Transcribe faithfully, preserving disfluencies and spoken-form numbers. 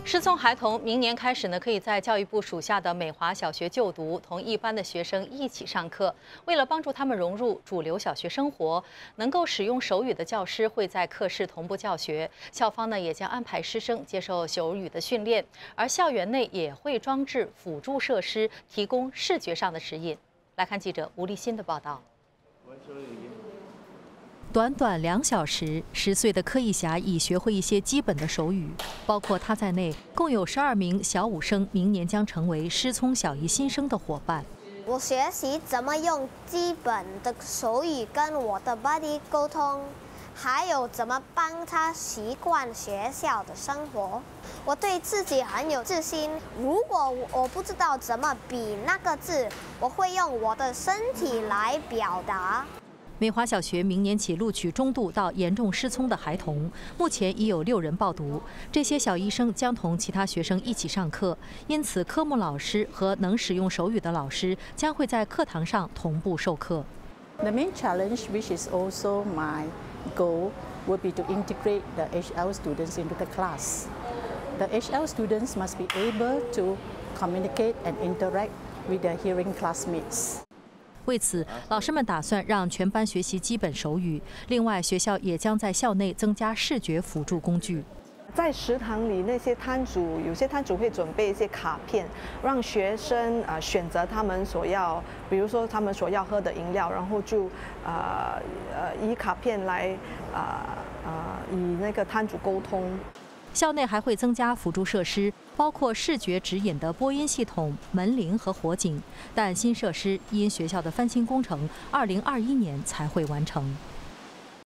失聪孩童明年开始呢，可以在教育部属下的美华小学就读，同一班的学生一起上课。为了帮助他们融入主流小学生活，能够使用手语的教师会在课室同步教学。校方呢也将安排师生接受手语的训练，而校园内也会装置辅助设施，提供视觉上的指引。来看记者吴立新的报道。 短短两小时，十岁的柯艺霞已学会一些基本的手语，包括她在内，共有十二名小五生明年将成为失聪小一新生的伙伴。 我学习怎么用基本的手语跟我的 buddy 沟通，还有怎么帮他习惯学校的生活。我对自己很有自信。如果我不知道怎么比那个字，我会用我的身体来表达。 美华小学明年起录取中度到严重失聪的孩童，目前已有六人报读。这些小医生将同其他学生一起上课，因此科目老师和能使用手语的老师将会在课堂上同步授课。 The main challenge, which is also my goal, will be to integrate the H L students into the class. The H L students must be able to communicate and interact with their hearing classmates. 为此，老师们打算让全班学习基本手语。另外，学校也将在校内增加视觉辅助工具。 在食堂里，那些摊主有些摊主会准备一些卡片，让学生呃选择他们所要，比如说他们所要喝的饮料，然后就呃呃以卡片来呃呃与那个摊主沟通。 校内还会增加辅助设施，包括视觉指引的播音系统、门铃和火警。但新设施因学校的翻新工程，二零二一年才会完成。